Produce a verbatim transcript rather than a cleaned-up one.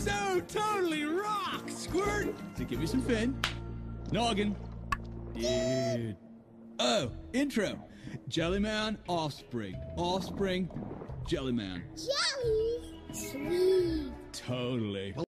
so totally rock, Squirt! So give me some fin. Noggin. Dude. Oh, intro. Jellyman, offspring. Offspring, Jellyman. Jelly? Sweet. Totally.